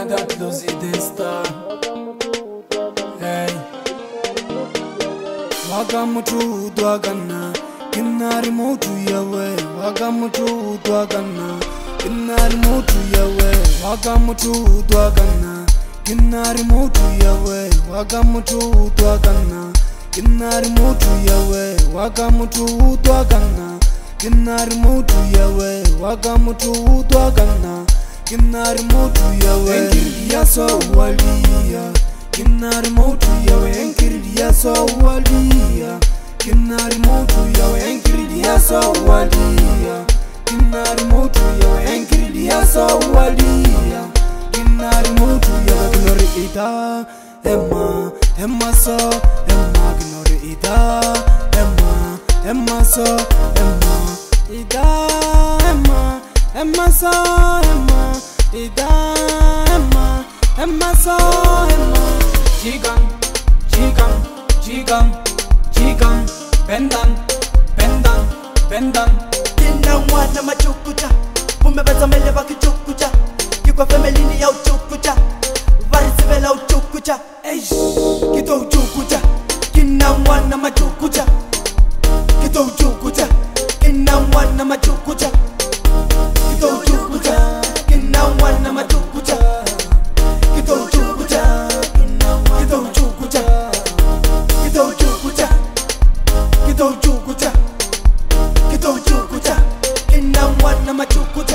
Monada Close Desta. Hey, Wagamutu Dwagana, King Remote Yawe, Wagamutu Dwagana, King Remote Yawe, Wagamutu Dwagana, King Remote Yawe, Wagamutu Dwagana, King Remote Yawe, Wagamutu Dwagana, King Remote Yawe, Wagamutu Dwagana. King Remote Yawe, Enkiriya so waliya. King Remote Yawe, Enkiriya so waliya. King Remote Yawe, Enkiriya so waliya. King Remote Yawe, Enkiriya so waliya. King Remote Yawe, glory ita, Emma so, Emma glory ita, Emma so, Emma ita, Emma so, Emma so, Jigam, Bendan. Kina wana machukucha, umebeza mele waki chukucha. Kikwa family ni ya uchukucha, varisi vela uchukucha. Kito uchukucha, kina wana machukucha. Kito uchukucha, kina wana machukucha. Kito uchukucha, kina wana machukucha. Kito uchukucha, kito uchukucha. Kito uchukucha, kito uchukucha. Kito uchukucha, kina wana machukucha.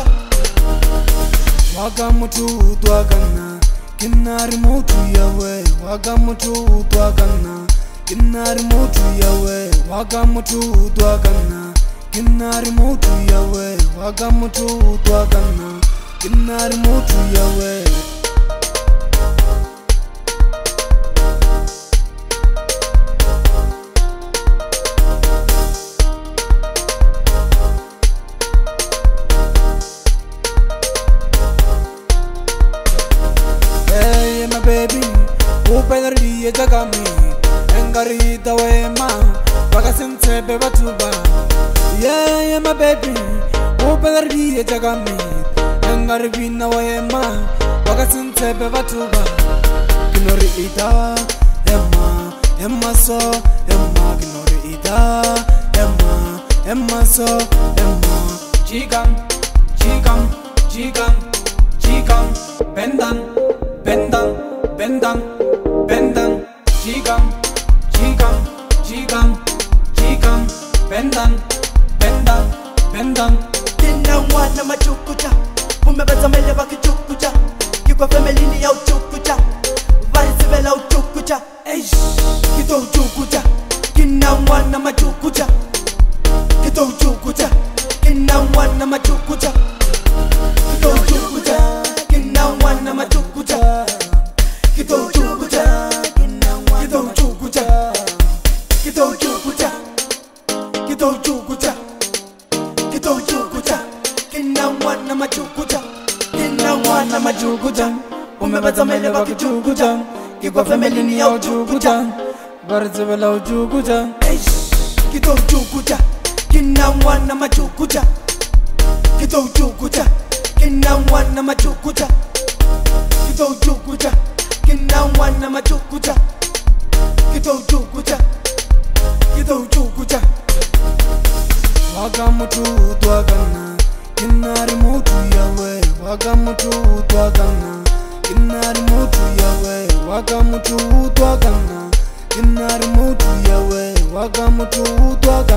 Wagamutu Dwagana, King Remote Yawe, Wagamutu Dwagana, King Remote Yawe, Wagamutu Dwagana, King Remote Yawe, Wagamutu Dwagana, King Remote Yawe. Baby, who better be a jagami? Engari the way ma, Bagasinse Bebatuba. Yeah, my baby, who better be a jagami? Engari Vina way ma, Bagasinse Bebatuba. Glory ita, Emma so, Emma glory ita, Emma so, Emma. Jigam, Bendan, Jigam, Bendan. Kina wana machukucha, umebeza mele waki chukucha. Kikwa family ni ya uchukucha, varisi vela uchukucha. Kito uchukucha, kina wana machukucha. Kito uchukucha, kina wana machukucha. Kito uchukucha, kina wana machukucha. Kito uchukucha, kito uchukucha. Kito uchukucha, kito uchukucha. Kito uchukucha, kina wana machukucha. Kina wana machukucha, umebeza mele waki chukucha. Kikwa family ni ya uchukucha, varisi vela uchukucha. Kito uchukucha, kina wana machukucha. Kito uchukucha, kina wana machukucha. Kito uchukucha, kina wana machukucha. Kito uchukucha, kito uchukucha. Wagamutu Dwagana, King Remote Yawe, Wagamutu Dwagana, King Remote Yawe, Wagamutu Dwagana, King Remote Yawe, Wagamutu Dwagana.